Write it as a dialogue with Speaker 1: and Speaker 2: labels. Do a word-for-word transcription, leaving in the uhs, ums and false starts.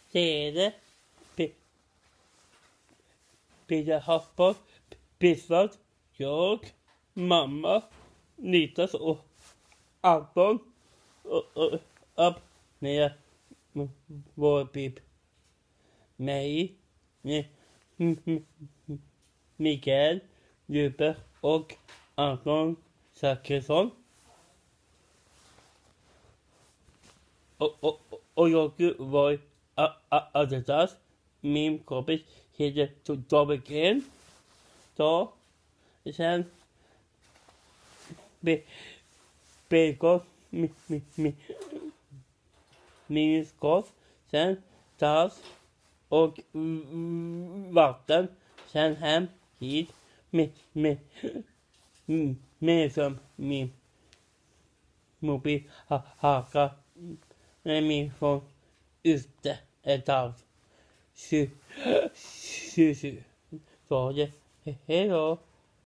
Speaker 1: Sede, Peter Hopper, Pissad, jag, mamma, Nitas och Anton och, och upp ner vår bib. Mig, Mikael, Juber och Anton Zachrisson. Och, och, och jag var Adidas. Min kompis heter David Gren. Så sen be, bacon mi, mi, mi, min skott. Sen tas och vatten. Sen hem hit med, med, med som min mobil ha, haka med min från ute ett tag. Tju, tju, tju. Så det, hej då.